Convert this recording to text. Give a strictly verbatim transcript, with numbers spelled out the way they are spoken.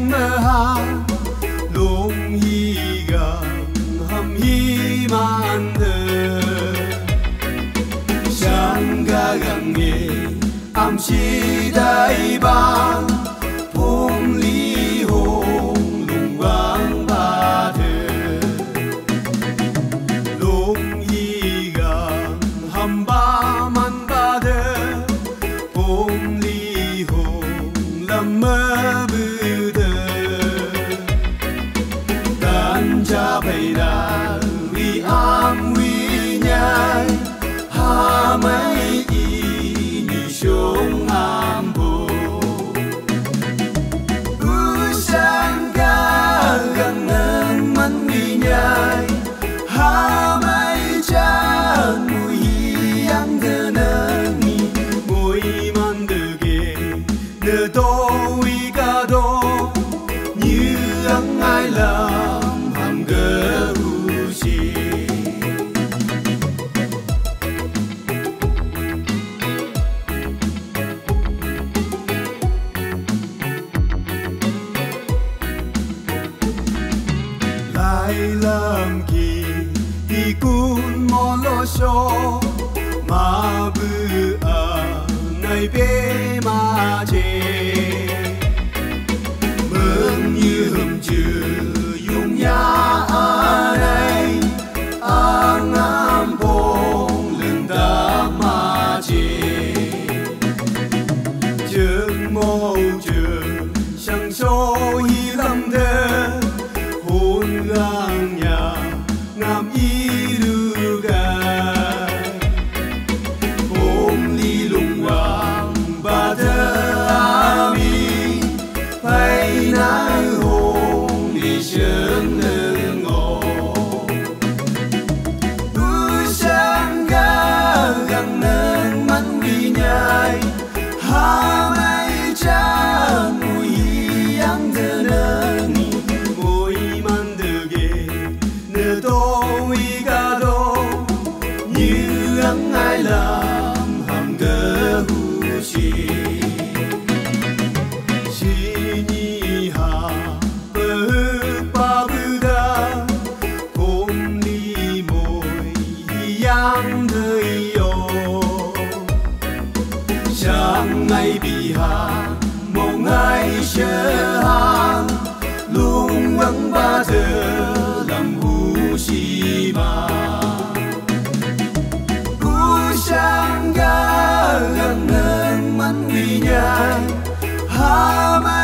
mơ han lung hi gang ham hi man de sang ga gang ye am si dai bang phong li hong lung wang ba de lung hi gang ham ba man ba de phong li hong lam mơ bư de dan cha bai da vi am vi nhai ha mai y ni shong am bo u sang ga gang nang man vi nhai ha mai cha mui yang de nang ni mui man de ge de do wi ga do như ang ai làm ham gơ u chi lại làm kỳ thì cũng mò lo cho mà bự à này bé mà chê mừng như hôm chưa dùng nhà ở đây ang am bông lưng ta mà chê chừng mô chừng sang số hi lâm thế hôn gang nhà ngam y du gai hôm li lung wang ba thơ ami phải nai hôn li sương nương ngô tu sang ga gang nương man vi nhai ha mai cha mui yang thơ nương mui man de ge nơ tô wi ga do như ang ai làm ham gơ hu chi chi ni ha bơ ba bư da hôm đi môi yang thời yo sang ngày bị ha mong ngày chờ han lung vắng ba thơ làm hu chi ma u sang ga gang nang man vi nhai ha